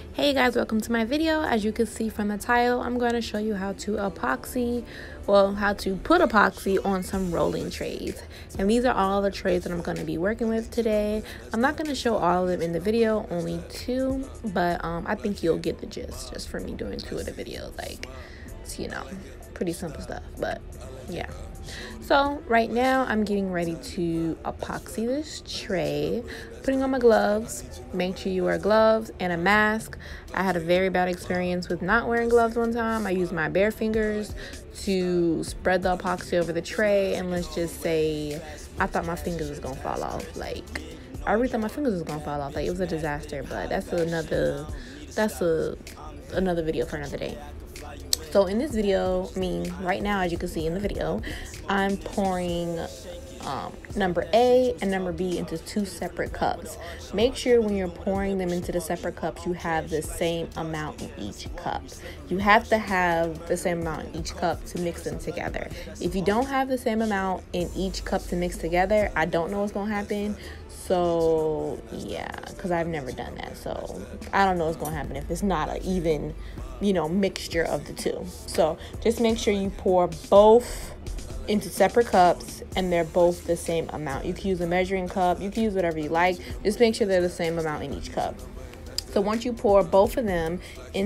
Hey guys, welcome to my video. As you can see from the title, I'm going to show you how to how to put epoxy on some rolling trays. And these are all the trays that I'm going to be working with today. I'm not going to show all of them in the video, only two, but I think you'll get the gist just for me doing two of the videos. Like, it's, pretty simple stuff, but yeah. So right now I'm getting ready to epoxy this tray, putting on my gloves. Make sure you wear gloves and a mask. I had a very bad experience with not wearing gloves one time. I used my bare fingers to spread the epoxy over the tray, and let's just say I thought my fingers was gonna fall off. Like, I really thought my fingers was gonna fall off. Like, it was a disaster, but that's another video for another day. So in this video, right now, as you can see in the video, I'm pouring number A and number B into two separate cups. Make sure when you're pouring them into the separate cups, you have the same amount in each cup. You have to have the same amount in each cup to mix them together. If you don't have the same amount in each cup to mix together, I don't know what's gonna happen. So yeah, because I've never done that, so I don't know what's gonna happen if it's not an even mixture of the two. So just make sure you pour both into separate cups and they're both the same amount. You can use a measuring cup, you can use whatever you like, just make sure they're the same amount in each cup. So once you pour both of them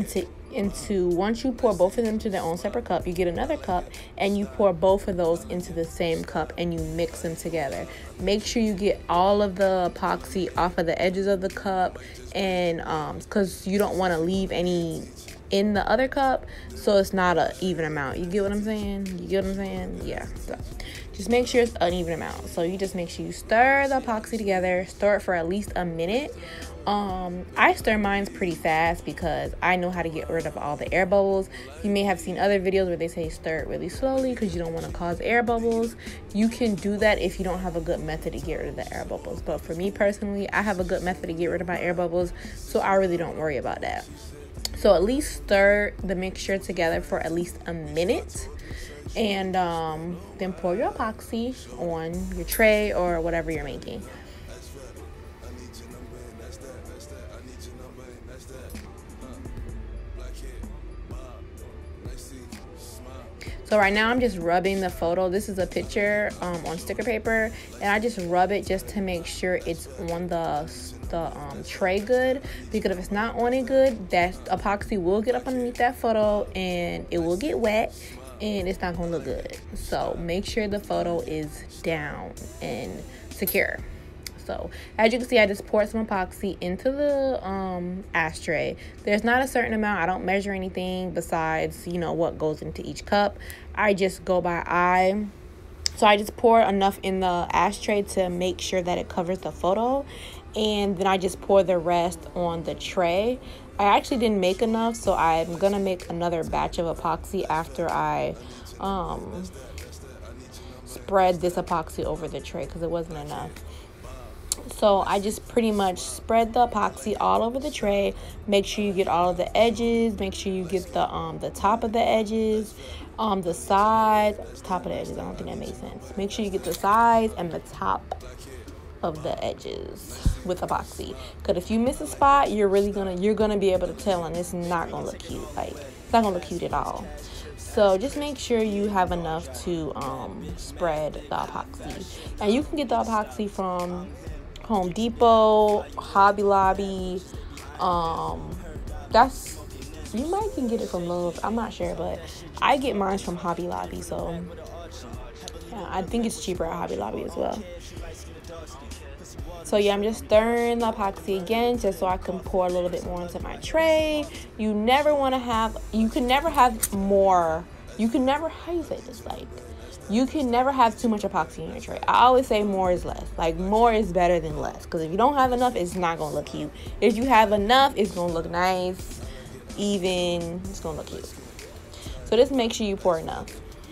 to their own separate cup, you get another cup and you pour both of those into the same cup and you mix them together. Make sure you get all of the epoxy off of the edges of the cup, and because you don't want to leave any in the other cup, so it's not an even amount. You get what I'm saying? Yeah. So just make sure it's an even amount. So you just make sure you stir the epoxy together. Stir it for at least a minute. I stir mine pretty fast because I know how to get rid of all the air bubbles. You may have seen other videos where they say stir it really slowly because you don't want to cause air bubbles. You can do that if you don't have a good method to get rid of the air bubbles. But for me personally, I have a good method to get rid of my air bubbles, so I really don't worry about that. So at least stir the mixture together for at least a minute, and then pour your epoxy on your tray or whatever you're making. So right now I'm just rubbing the photo. This is a picture on sticker paper, and I just rub it just to make sure it's on the tray good, because if it's not on it good, that epoxy will get up underneath that photo and it will get wet and it's not gonna look good. So make sure the photo is down and secure. So as you can see, I just poured some epoxy into the ashtray. There's not a certain amount. I don't measure anything besides what goes into each cup. I just go by eye. So I just pour enough in the ashtray to make sure that it covers the photo, and then I just pour the rest on the tray. I actually didn't make enough, so I'm gonna make another batch of epoxy after I spread this epoxy over the tray because it wasn't enough. So I just pretty much spread the epoxy all over the tray. Make sure you get all of the edges. Make sure you get the top of the edges, the sides, top of the edges. I don't think that makes sense. Make sure you get the sides and the top of the edges with epoxy. Because if you miss a spot, you're gonna be able to tell, and it's not gonna look cute. Like, it's not gonna look cute at all. So just make sure you have enough to spread the epoxy. And you can get the epoxy from Home Depot, Hobby Lobby. You might can get it from Lowe's. I'm not sure, but I get mine from Hobby Lobby. So yeah, I think it's cheaper at Hobby Lobby as well. So yeah, I'm just stirring the epoxy again just so I can pour a little bit more into my tray. You can never have more. You can never have too much epoxy in your tray. I always say more is less. Like, more is better than less. Because if you don't have enough, it's not going to look cute. If you have enough, it's going to look nice, even. It's going to look cute. So just make sure you pour enough.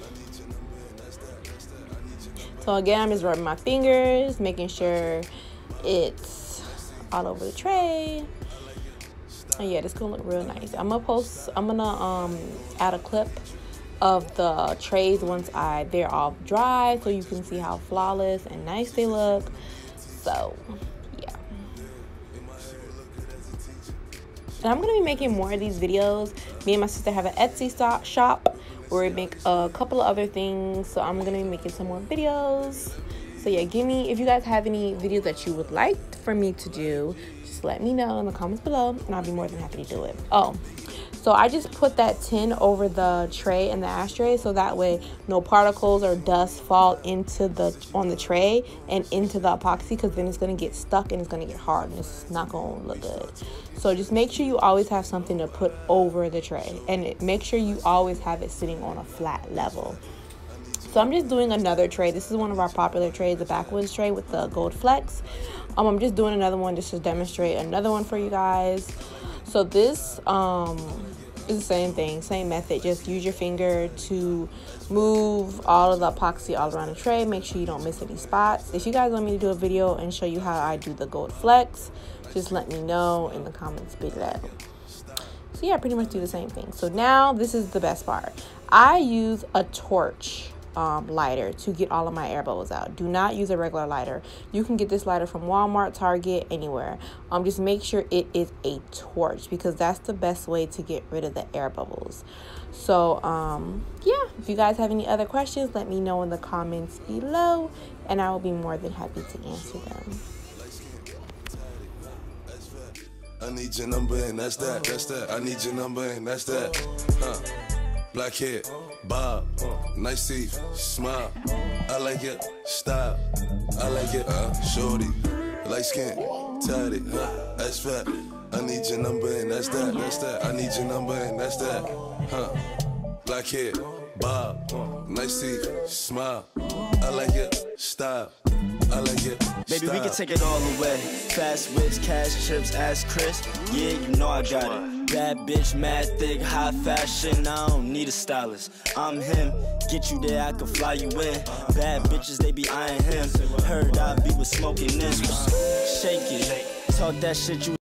So again, I'm just rubbing my fingers, making sure it's all over the tray. And yeah, this is going to look real nice. I'm going to add a clip of the trays once they're all dry, so you can see how flawless and nice they look. So yeah. And I'm gonna be making more of these videos. Me and my sister have an Etsy shop where we make a couple of other things, so I'm gonna be making some more videos. So yeah, if you guys have any videos that you would like for me to do, just let me know in the comments below and I'll be more than happy to do it. Oh, so I just put that tin over the tray and the ashtray so that way no particles or dust fall on the tray and into the epoxy, because then it's going to get stuck and it's going to get hard and it's not going to look good. So just make sure you always have something to put over the tray, and make sure you always have it sitting on a flat level. So I'm just doing another tray. This is one of our popular trays, the backwoods tray with the gold flecks. I'm just doing another one just to demonstrate another one for you guys. So this is the same thing, same method. Just use your finger to move all of the epoxy all around the tray. Make sure you don't miss any spots. If you guys want me to do a video and show you how I do the gold flecks, just let me know in the comments below. So yeah, I pretty much do the same thing. So now this is the best part. I use a torch lighter to get all of my air bubbles out. Do not use a regular lighter. You can get this lighter from Walmart, Target, anywhere. Just make sure it is a torch, because that's the best way to get rid of the air bubbles. So yeah, if you guys have any other questions, let me know in the comments below and I will be more than happy to answer them. I need your number and that's that. I need your number and that's that. Black hair, bob, nice teeth, smile. I like it, style. I like it, shorty, light skin, tatty, that's fat. I need your number and that's that. I need your number and that's that. Black hair, bob, nice teeth, smile. I like it, style. I like it. Baby, we can take it all away. Fast whips, cash chips, ass Chris. Yeah, you know I got it. Bad bitch, mad thick, high fashion. I don't need a stylist. I'm him. Get you there, I can fly you in. Bad bitches, they be eyeing him. Heard I be with smoking this. Shake it. Talk that shit you